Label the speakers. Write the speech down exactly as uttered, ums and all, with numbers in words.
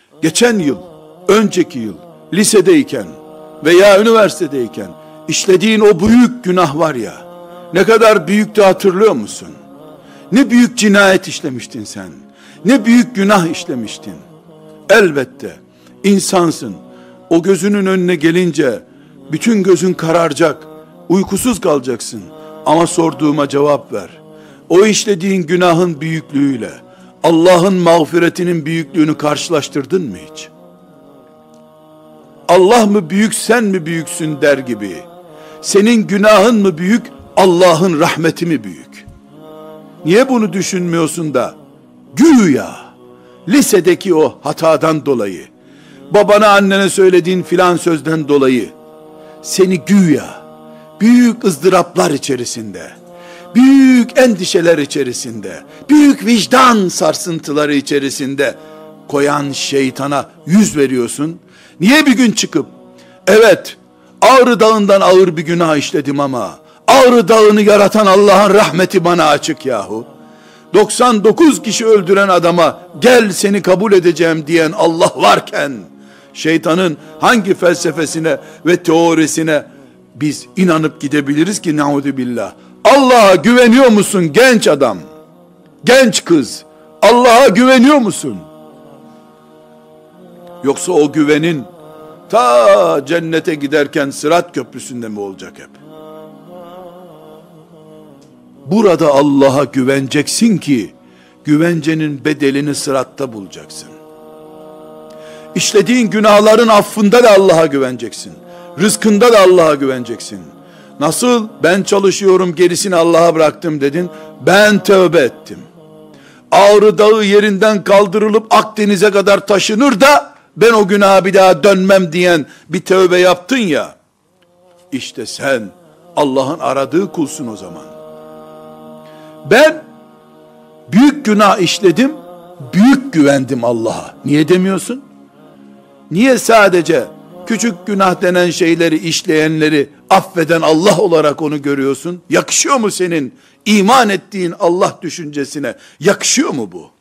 Speaker 1: geçen yıl, önceki yıl, lisedeyken veya üniversitedeyken işlediğin o büyük günah var ya, ne kadar büyüktü hatırlıyor musun? Ne büyük cinayet işlemiştin sen, ne büyük günah işlemiştin. Elbette insansın, o gözünün önüne gelince bütün gözün kararacak, uykusuz kalacaksın. Ama sorduğuma cevap ver. O işlediğin günahın büyüklüğüyle Allah'ın mağfiretinin büyüklüğünü karşılaştırdın mı hiç? Allah mı büyük, sen mi büyüksün der gibi, senin günahın mı büyük, Allah'ın rahmeti mi büyük? Niye bunu düşünmüyorsun da güya lisedeki o hatadan dolayı, babana annene söylediğin filan sözden dolayı seni güya büyük ızdıraplar içerisinde, büyük endişeler içerisinde, büyük vicdan sarsıntıları içerisinde koyan şeytana yüz veriyorsun? Niye bir gün çıkıp, evet Ağrı Dağı'ndan ağır bir günah işledim ama Ağrı Dağı'nı yaratan Allah'ın rahmeti bana açık yahu. doksan dokuz kişi öldüren adama gel seni kabul edeceğim diyen Allah varken, şeytanın hangi felsefesine ve teorisine biz inanıp gidebiliriz ki ne'uzubillah? Allah'a güveniyor musun genç adam? Genç kız, Allah'a güveniyor musun? Yoksa o güvenin ta cennete giderken Sırat Köprüsü'nde mi olacak hep? Burada Allah'a güveneceksin ki güvencenin bedelini sıratta bulacaksın. İşlediğin günahların affında da Allah'a güveneceksin. Rızkında da Allah'a güveneceksin. Nasıl ben çalışıyorum gerisini Allah'a bıraktım dedin? Ben tövbe ettim. Ağrı Dağı yerinden kaldırılıp Akdeniz'e kadar taşınır da ben o günaha bir daha dönmem diyen bir tövbe yaptın ya. İşte sen Allah'ın aradığı kulsun o zaman. Ben büyük günah işledim, büyük güvendim Allah'a. Niye demiyorsun? Niye sadece küçük günah denen şeyleri işleyenleri affeden Allah olarak onu görüyorsun? Yakışıyor mu senin iman ettiğin Allah düşüncesine? Yakışıyor mu bu?